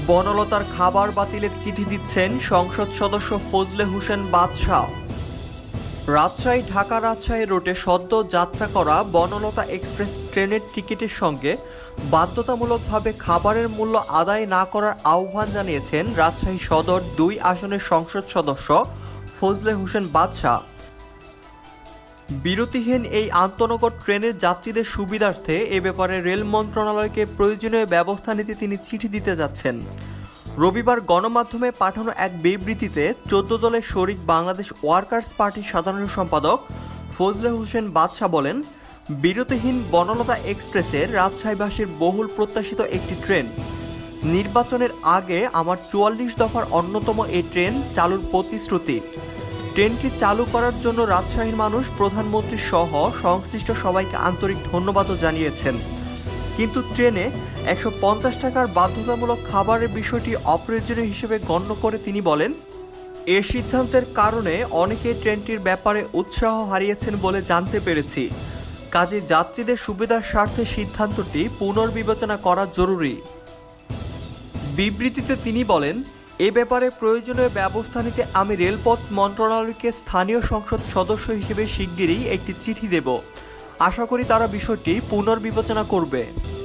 বনলতার খাবার বাতিলের চিঠি দিচ্ছেন সংসদ সদস্য ফজলে হোসেন বাদশা। রাজশাহী ঢাকা রাজশাহী রুটে সদ্য যাত্রা করা বনলতা এক্সপ্রেস ট্রেনের টিকিটের সঙ্গে বাধ্যতামূলকভাবে খাবারের মূল্য আদায় না করার আহ্বান জানিয়েছেন রাজশাহী সদর ২ আসনের সংসদ সদস্য ফজলে হোসেন বাদশা। বিরতিহীন এই আন্তনগর ট্রেনের যাত্রীদের সুবিধার্থে এ ব্যাপারে রেল মন্ত্রণালয়কে প্রয়োজনীয় ব্যবস্থা নিতে তিনি চিঠি দিতে যাচ্ছেন। রবিবার গণমাধ্যমে পাঠানো এক বিবৃতিতে ১৪ দলের শরিক বাংলাদেশ ওয়ার্কার্স পার্টির সাধারণ সম্পাদক ফজলে হোসেন বাদশা বলেন, বিরতিহীন বনলতা এক্সপ্রেসের রাজশাহীবাসীর বহুল প্রত্যাশিত একটি ট্রেন। নির্বাচনের আগে আমার ৪৪ দফার অন্যতম এই ট্রেন চালুর প্রতিশ্রুতি। ট্রেনটি চালু করার জন্য রাজশাহীর মানুষ প্রধানমন্ত্রী সহ সংশ্লিষ্ট সবাইকে আন্তরিক ধন্যবাদও জানিয়েছেন। কিন্তু ট্রেনে ১৫০ টাকার বাধ্যতামূলক খাবারের বিষয়টি অপ্রয়োজনীয় হিসেবে গণ্য করে তিনি বলেন, এ সিদ্ধান্তের কারণে অনেকে ট্রেনটির ব্যাপারে উৎসাহ হারিয়েছেন বলে জানতে পেরেছি। কাজে যাত্রীদের সুবিধার স্বার্থে সিদ্ধান্তটি পুনর্বিবেচনা করা জরুরি। বিবৃতিতে তিনি বলেন, এ ব্যাপারে প্রয়োজনীয় ব্যবস্থা নিতে আমি রেলপথ মন্ত্রণালয়কে স্থানীয় সংসদ সদস্য হিসেবে শিগগিরই একটি চিঠি দেব। আশা করি তারা বিষয়টি পুনর্বিবেচনা করবে।